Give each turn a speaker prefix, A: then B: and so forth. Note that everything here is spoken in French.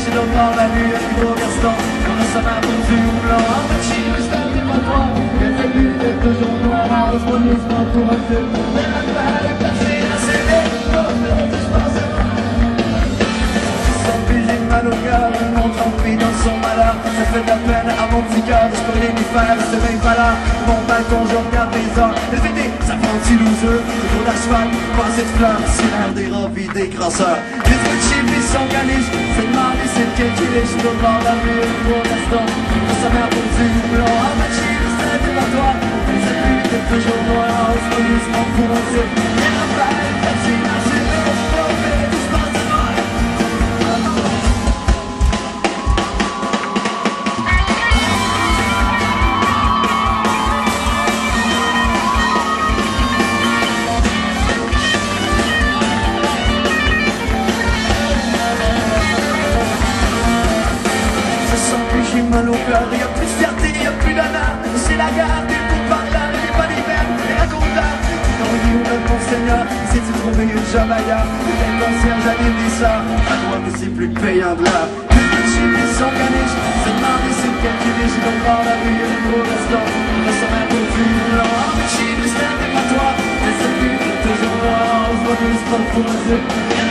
A: riche et dans la nuit, un beau gaston, on a sa main pour du blanc, un machine, le stade n'est pas toi, les élus des deux jours noirs, un refroidissement pour un feu, mais la balle est placée, la CD, comme le espace. Sans cuisine mal au cœur, le monde s'enfuit dans son malheur, ça fait de la peine à mon petit cœur, je connais mes fans, ce mec pas là, mon balcon, je regarde les hommes, le VD, ça prend un petit loser, le tour d'asphalt, pas cette flamme, c'est l'air des robes, des crasseurs. Les trucs de chips, ils sont caniches, c'est de mal et c'est de calculer, je dois voir la vue, pour l'instant, que sa mère pour du blanc, un machine, c'est de la toi, les abus, t'es toujours noir, au fondissement pour un zip, et la balle, la chine, la chine, le mauvais, tout se passe de mal. J'ai mal au cœur, y'a plus de fierté, y'a plus d'honneur. C'est la garde, il faut par là, les pas d'hiver, et la compta. Non, il ou mon seigneur, si tu trouves une job ailleurs, t'es concierge à ça, à toi que c'est plus payant de là. Les chips, ils sont caniches, c'est marre et c'est calculé, j'ai donc voir la rue, le gros restant, le sommet pour du blanc. Ah, mais chips, c'est pas toi, les abus, toujours noir, on se voit plus pour le